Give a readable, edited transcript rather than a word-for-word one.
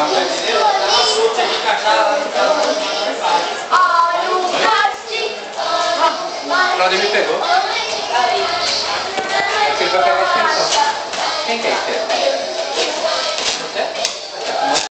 Claudio me pegou. Ele vai pegar a extensão.